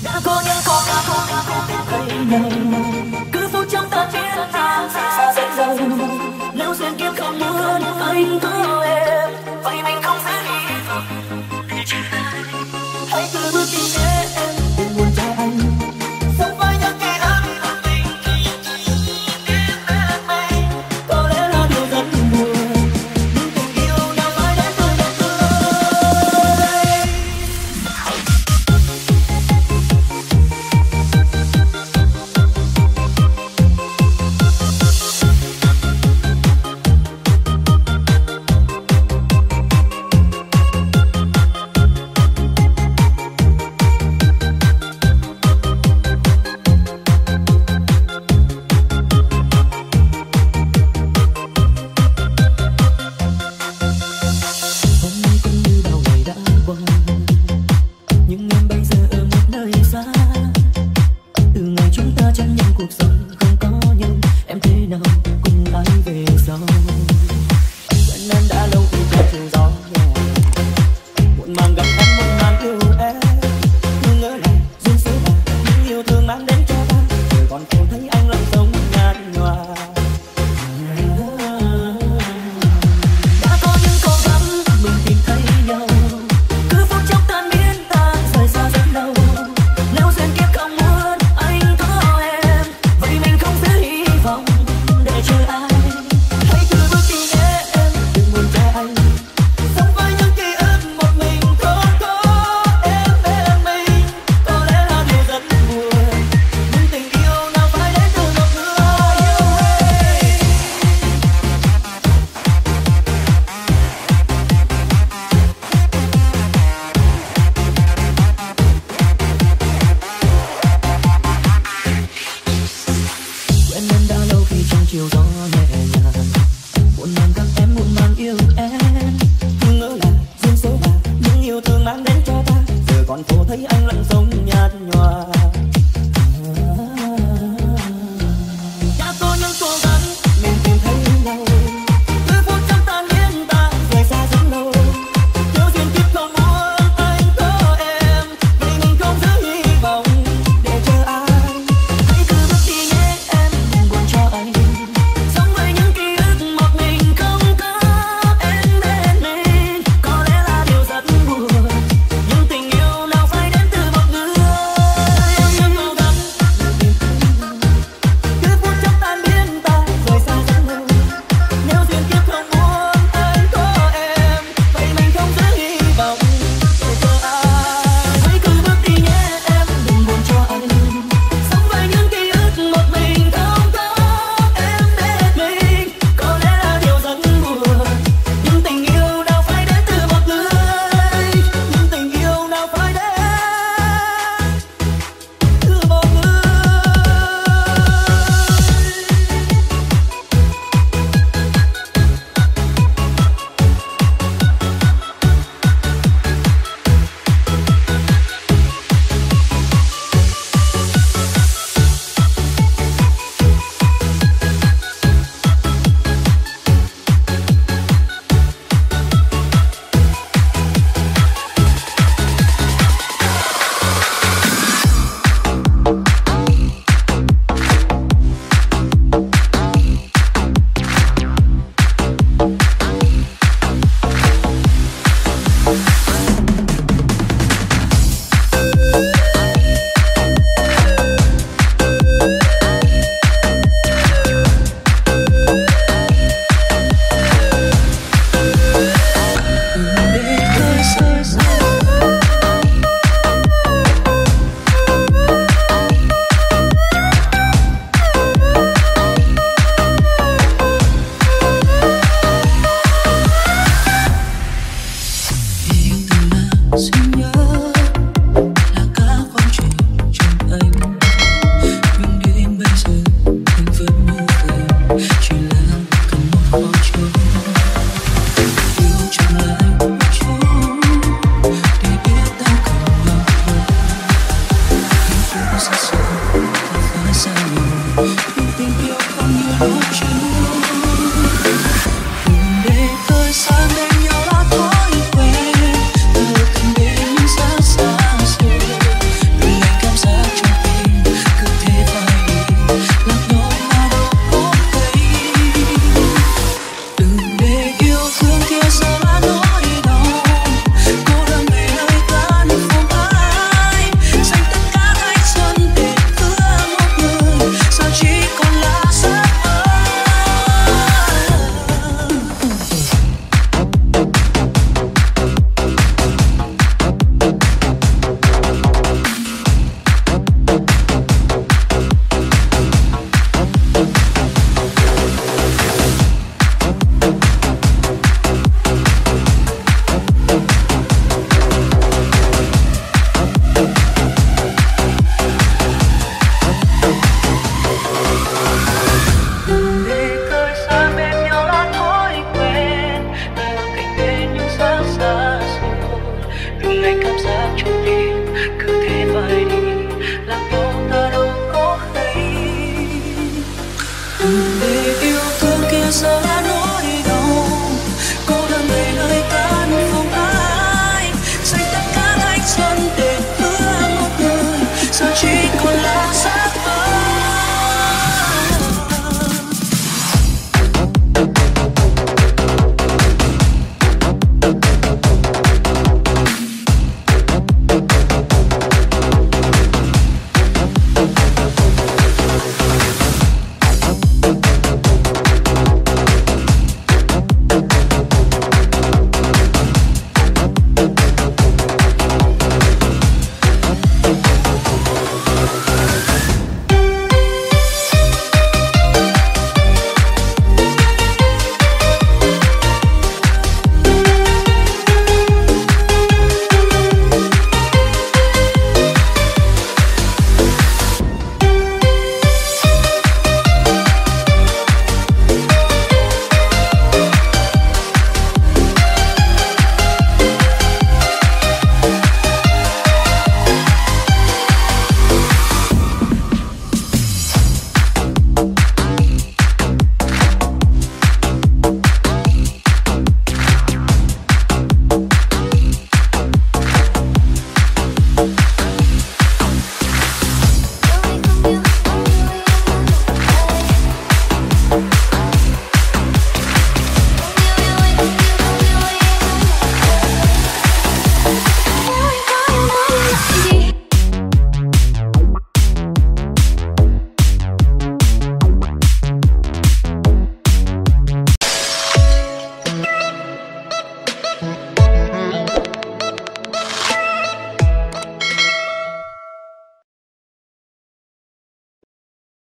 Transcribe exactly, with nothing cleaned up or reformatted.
đã có những con đã có đã có biết thấy nhau, cứ phút trong ta biết ta xa xa rất giàu. Nếu duyên kiếp không muốn anh có em, vậy mình không sẽ hy vọng để chia tay. Hãy cứ bước đi nhé em, đừng buồn cho anh. Sống với những ký ức của mình khi biết bên mình, có lẽ là điều rất buồn. Nhưng tình yêu nào phải đến từ một người. Mang đến cho ta giờ còn phố thấy anh lặng.